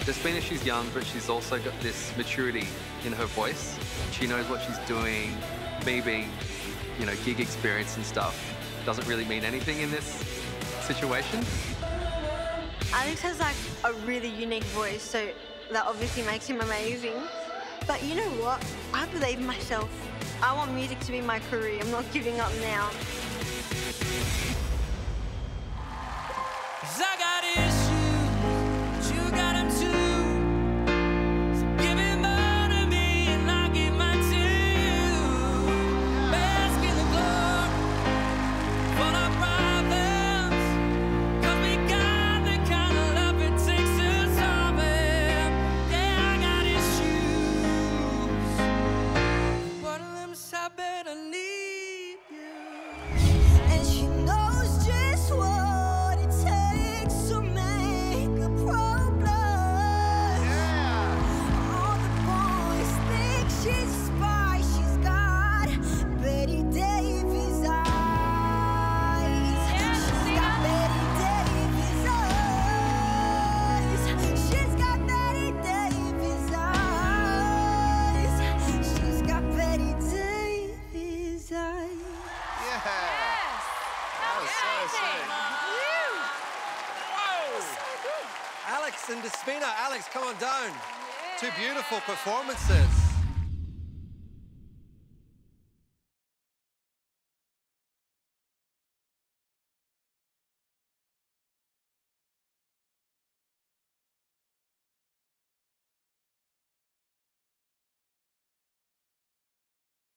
Despina, she's young, but she's also got this maturity in her voice. She knows what she's doing. Me being, you know, gig experience and stuff doesn't really mean anything in this situation. Alex has like a really unique voice, so that obviously makes him amazing. But you know what? I believe in myself. I want music to be my career. I'm not giving up now. I got issues, you got them too. So give it more to me and I'll give mine to you. Bask in the glory for our problems, 'cause we got the kind of love it takes to solve it. Yeah, I got issues. One of them's I better need you. And she knows just what it takes to make a problem. All the boys think she's a spy. She's got Betty Davis eyes. She's got Betty Davis eyes. She's got Betty Davis eyes. She's got Betty Davis eyes. Yeah. That was so sick. Alex and Despina. Alex, come on down. Two beautiful performances.